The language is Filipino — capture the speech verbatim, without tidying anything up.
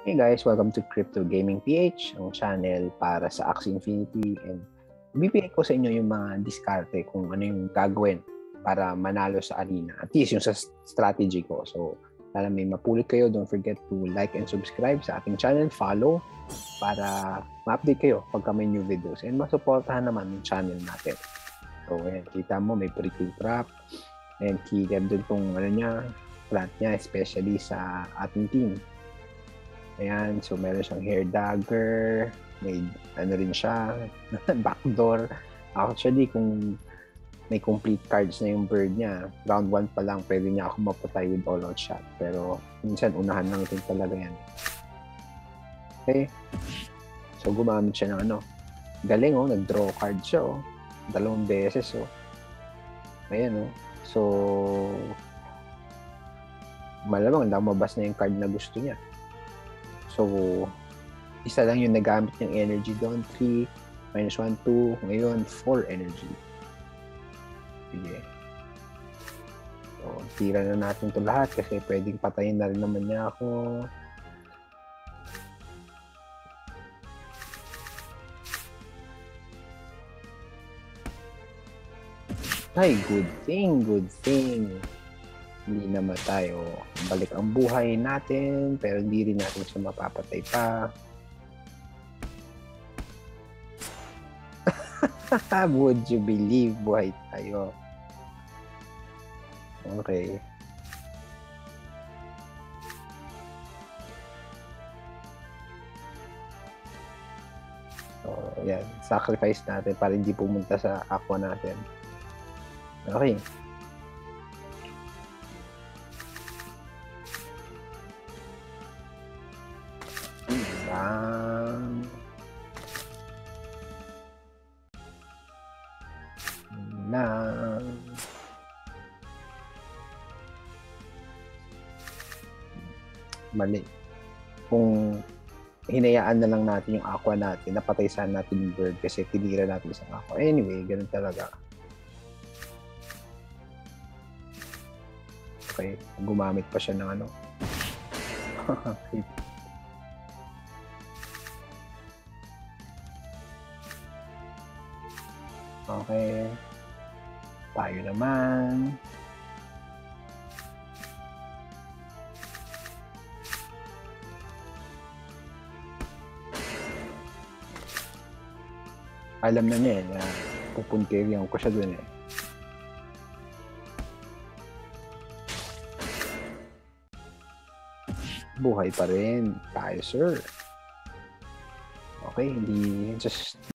Hey guys, welcome to Crypto Gaming P H, ang channel para sa Axie Infinity, and bibigay ko sa inyo yung mga diskarte kung ano yung gagawin para manalo sa arena. At least yung sa strategy ko. So, para may mapulit kayo, don't forget to like and subscribe sa ating channel, follow para ma-update kayo pagka may new videos and masuportahan naman yung channel natin. So, ayan, kita mo may pre-kill trap and key doon tong ano niya, plant niya, especially sa ating team. Ayan, so meron siyang hair dagger, may ano rin siya, backdoor. Actually, kung may complete cards na yung bird niya, round one pa lang, pwede niya ako mapatay with all-out shot. Pero minsan, unahan lang rin talaga yan. Okay, so gumamit siya ng ano. Galing oh, nag-draw card siya oh. Dalawang beses oh. Ayan oh. So, malamang lumabas na yung card na gusto niya. So, isa lang yung nagamit ng energy doon. three, minus one, two. Ngayon, four energy. Sige. So, tira na natin ito lahat kasi pwedeng patayin na rin naman niya ako. Ay, good thing, good thing. Hindi namatay o balik ang buhay natin pero hindi rin natin siya mapapatay pa. Would you believe buhay tayo? Okay. So, yan. Sacrifice natin para hindi pumunta sa aqua natin. Okay. Lang. Lang. Mali. Kung hinayaan na lang natin yung aqua natin, napatay sana natin yung bird kasi tinira natin sa aqua. Anyway, ganun talaga. Okay, gumamit pa siya ng ano. Okay. Tayo naman. Alam na niya eh, na pupuntiryan ko siya dun eh. Buhay pa rin tayo, sir. Okay, hindi just